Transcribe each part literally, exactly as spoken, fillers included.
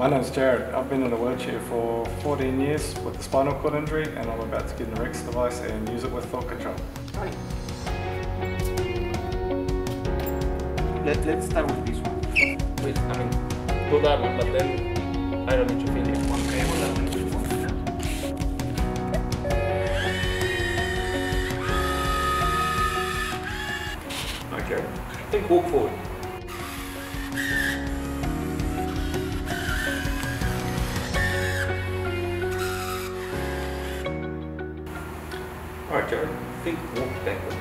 My name's Jared. I've been in a wheelchair for fourteen years with a spinal cord injury, and I'm about to get an Rex device and use it with thought control. Right. Let, let's start with this one. Wait, I mean, do that one, but then I don't need to finish one. Okay, well, that one is one. Okay. I think walk forward. Alright, Jared. I think walk backwards.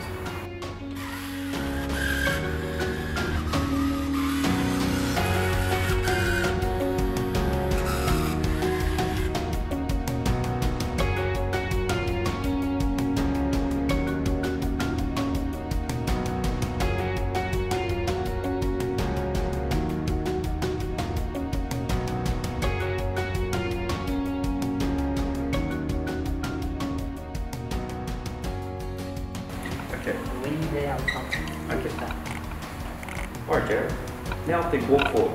Okay. When they are out. Okay. Alright, Jared. Now think walk forward.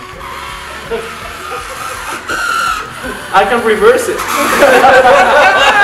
I can reverse it.